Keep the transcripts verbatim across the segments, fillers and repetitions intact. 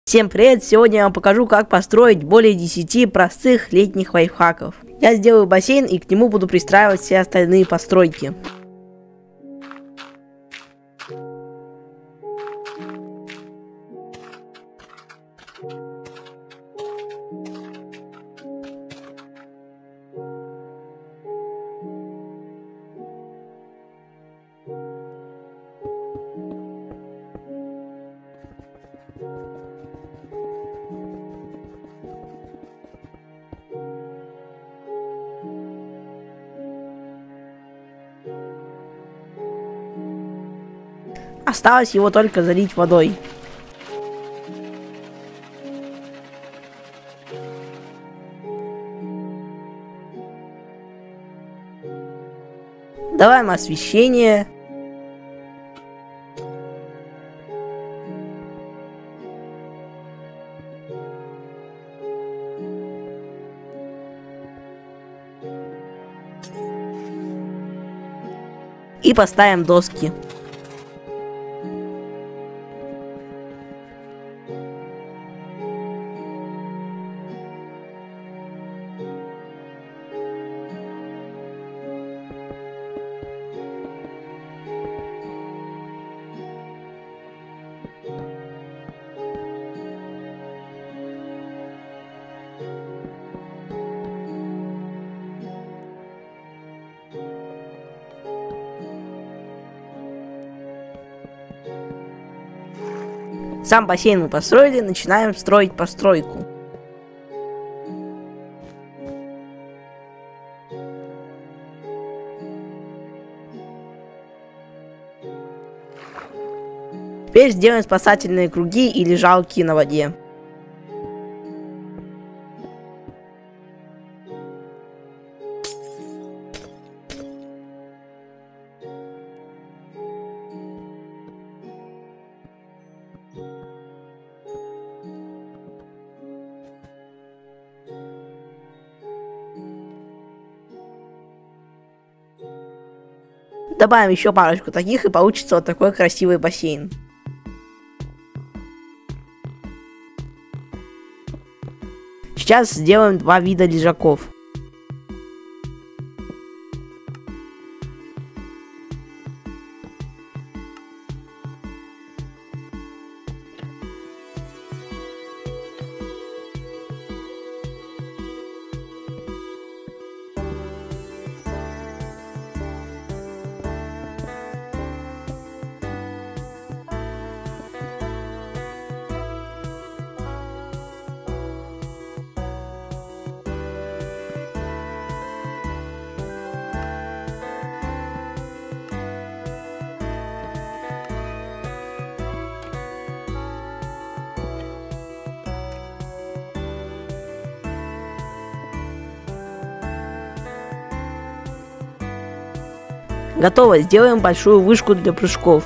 Всем привет! Сегодня я вам покажу, как построить более десяти простых летних лайфхаков. Я сделаю бассейн и к нему буду пристраивать все остальные постройки. Осталось его только залить водой. Добавим освещение. И поставим доски. Сам бассейн мы построили, начинаем строить постройку. Теперь сделаем спасательные круги и лежалки на воде. Добавим еще парочку таких, и получится вот такой красивый бассейн. Сейчас сделаем два вида лежаков. Готово, сделаем большую вышку для прыжков.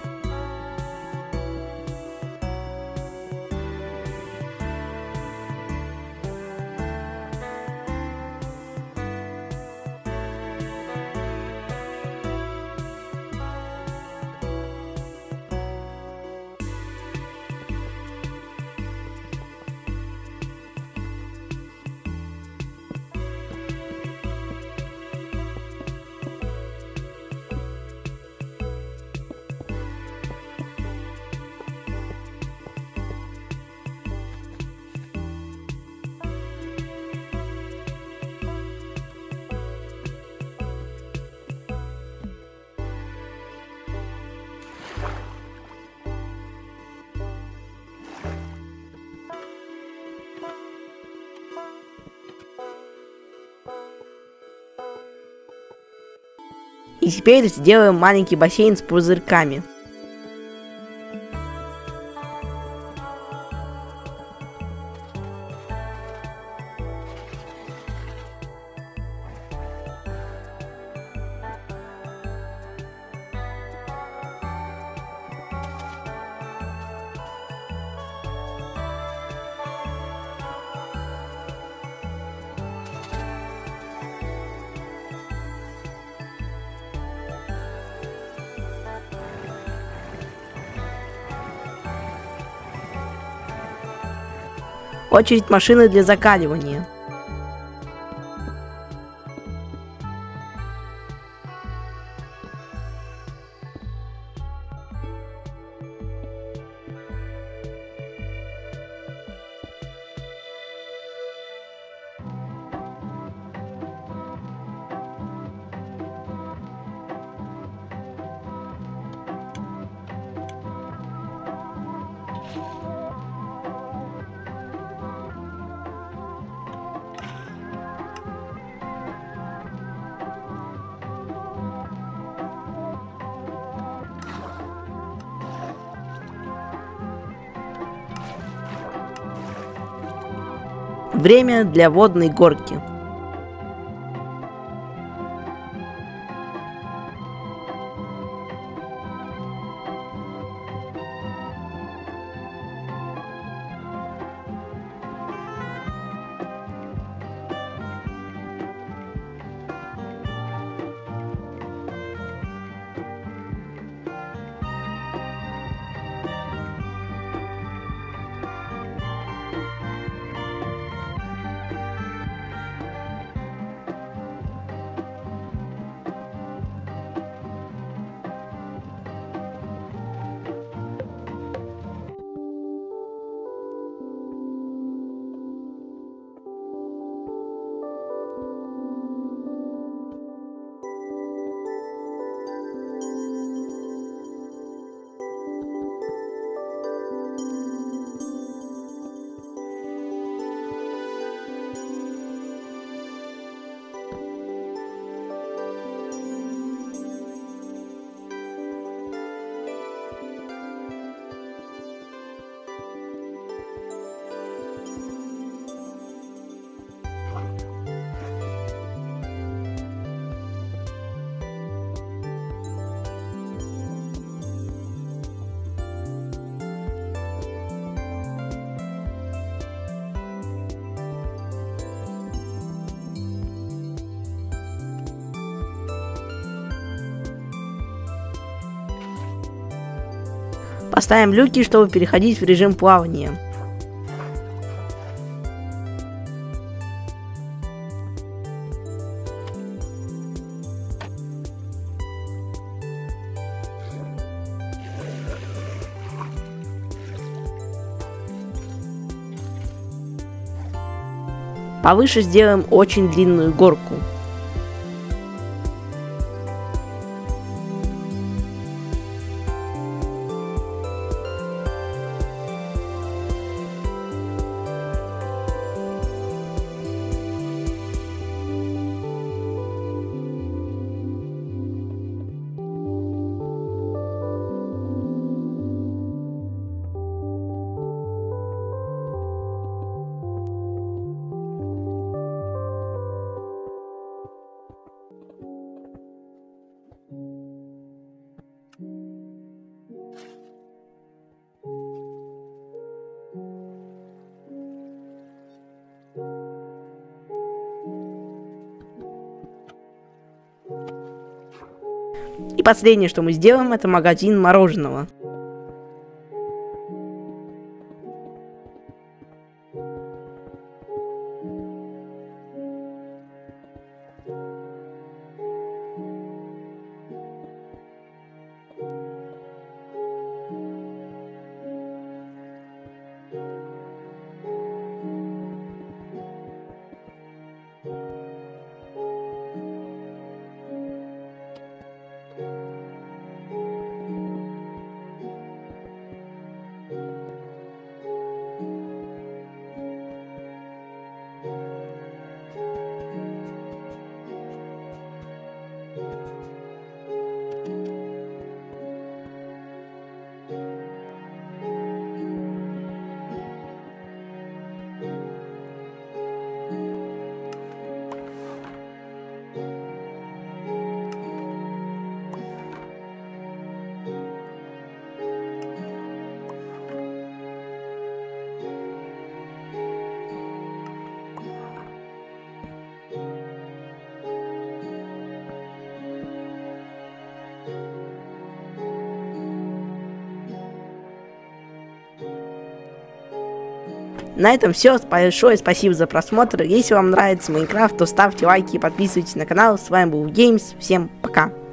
И теперь сделаем маленький бассейн с пузырьками. Очередь машины для закаливания. Время для водной горки. Поставим люки, чтобы переходить в режим плавания. Повыше сделаем очень длинную горку. И последнее, что мы сделаем, это магазин мороженого. На этом все. Большое спасибо за просмотр. Если вам нравится Майнкрафт, то ставьте лайки и подписывайтесь на канал. С вами был Геймс. Всем пока.